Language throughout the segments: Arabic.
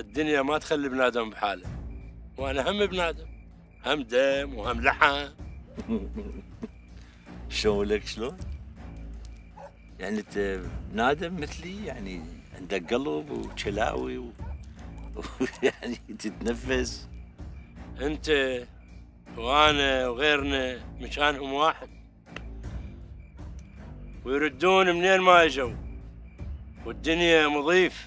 الدنيا ما تخلي بنادم بحاله، وانا هم بنادم، هم دم وهم لحم. شلون شلون؟ يعني انت نادم مثلي، يعني عندك قلب وكلاوي ويعني تتنفس. انت وانا وغيرنا مكانهم واحد، ويردون منين ما اجوا، والدنيا مضيف.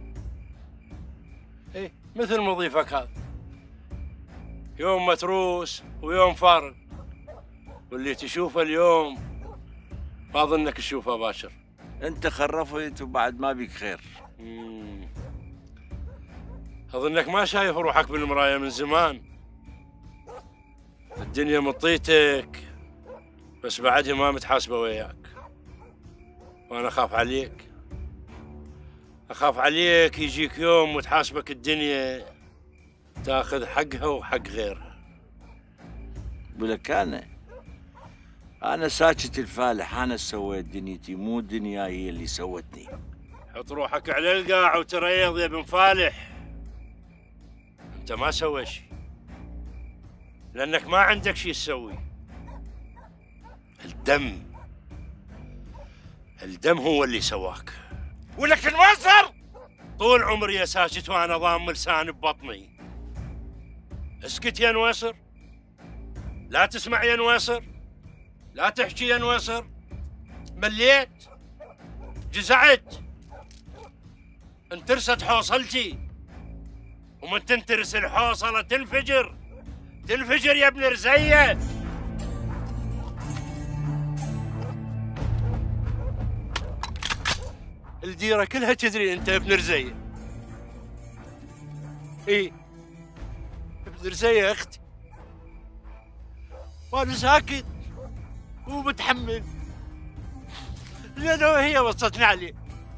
ايه مثل مضيفك هذا، يوم متروس ويوم فارغ، واللي تشوفه اليوم ما ظنك تشوفه باكر. انت خرفت وبعد ما بيك خير. اظنك ما شايف روحك بالمرايه من زمان. الدنيا مطيتك، بس بعدها ما متحاسبه وياك، وانا اخاف عليك، اخاف عليك يجيك يوم وتحاسبك الدنيا تاخذ حقها وحق غيرها. ولك انا ساكت الفالح، انا سويت دنيتي، مو الدنيا هي اللي سوتني. حط روحك على القاع وتريض يا بن فالح، انت ما سويت شيء لانك ما عندك شيء تسوي. الدم هو اللي سواك. ولك الوزر طول عمري يا ساكت وانا ضام لساني ببطني. اسكت يا نويصر، لا تسمع يا نويصر، لا تحكي يا نويصر. مليت، جزعت، انترست حوصلتي، ومن تنترس الحوصلة تنفجر، تنفجر يا ابن رزية. الديرة كلها تدري انت ابن رزية. ايه ابن رزية اختي، وانا ساكت ومتحمل لانه هي وصتني عليه.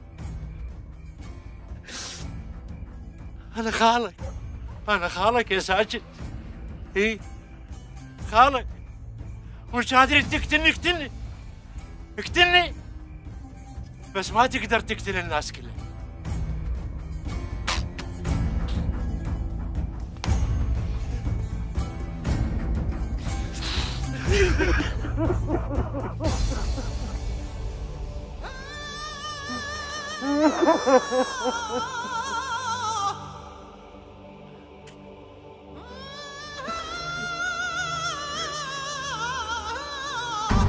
انا خالك يا ساجد. ايه خالك، ومش قادر تقتلني اقتلني، بس ما تقدر تقتل الناس كلها.